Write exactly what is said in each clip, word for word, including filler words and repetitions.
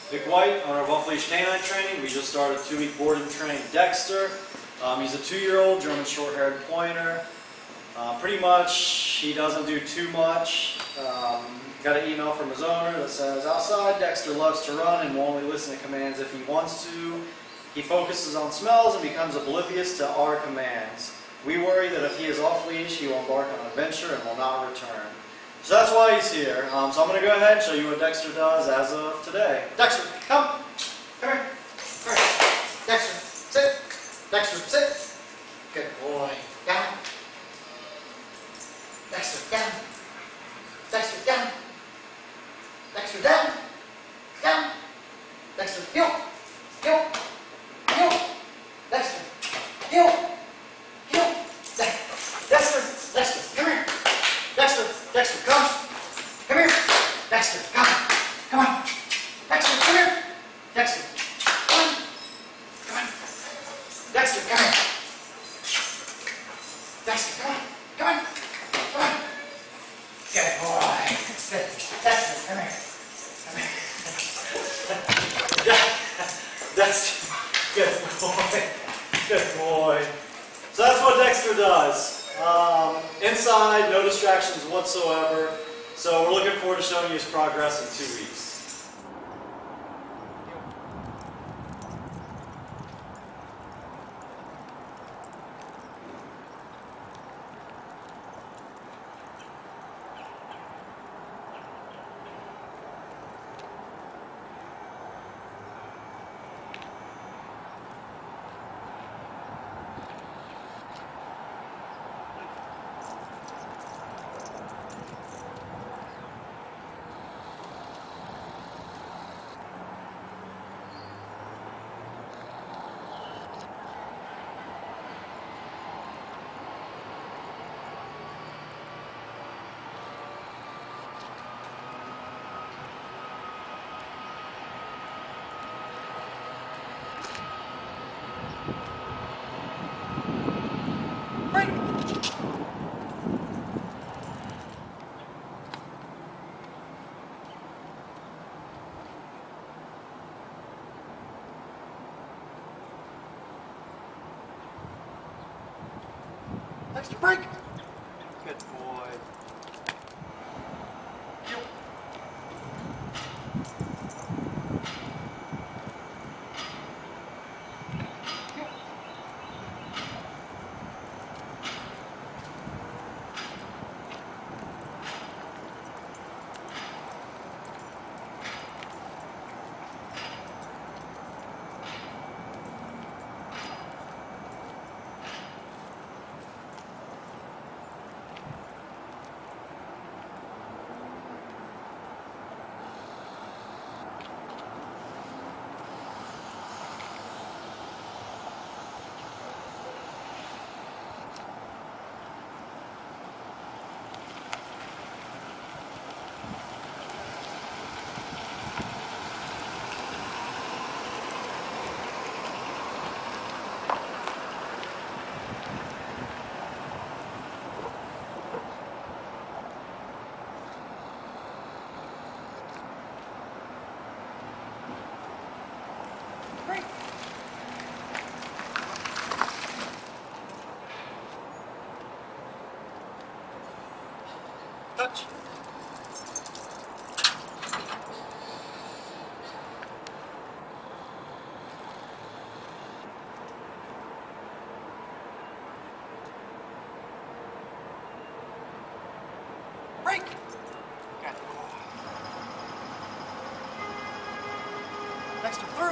Vic White, owner of Off Leash Canine Training. We just started two-week boarding training Dexter. Um, he's a two-year-old German short-haired pointer. Uh, pretty much, he doesn't do too much. Um, got an email from his owner that says, outside, Dexter loves to run and will only listen to commands if he wants to. He focuses on smells and becomes oblivious to our commands. We worry that if he is off-leash, he will embark on an adventure and will not return. So that's why he's here. Um, so I'm going to go ahead and show you what Dexter does as of today. Dexter, come. Come here. Come here. Dexter, sit. Dexter, sit. Good boy. Down. Dexter, down. Dexter, down. Dexter, down. Down. Dexter, heel. Heel. Heel. Dexter, heel. Heel. Dexter, Dexter, come here. Dexter, Dexter, come. Come here. Dexter, come. Come on. Dexter, come here. Dexter, come on. Come on. Dexter, come here. Dexter, come on. Come on. Come on. Good boy. Dexter, come here. Come here. Dexter, good boy. Good boy. So that's what Dexter does. Um, inside, no distractions whatsoever. So we're looking forward to showing you his progress in two weeks. Dexter, break! Good boy. Yep. Yep. Touch. Break. Good. Dexter, through.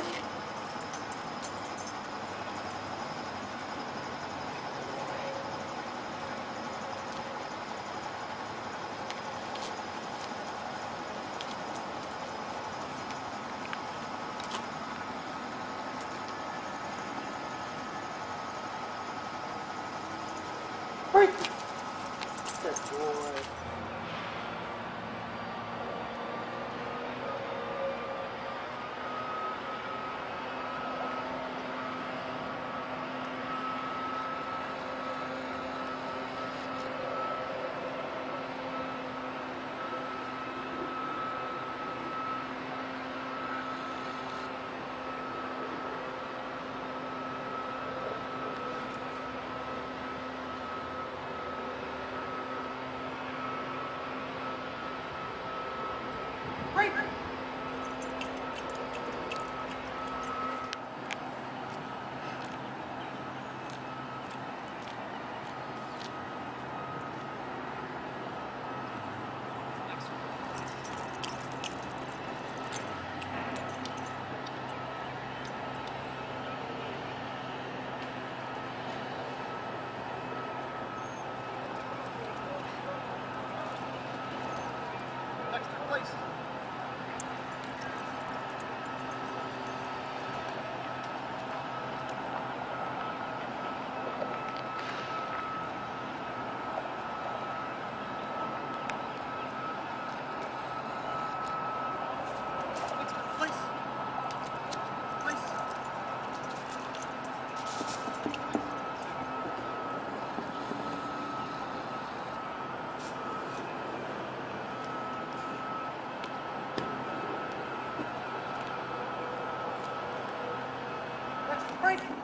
Break. Good boy. Right.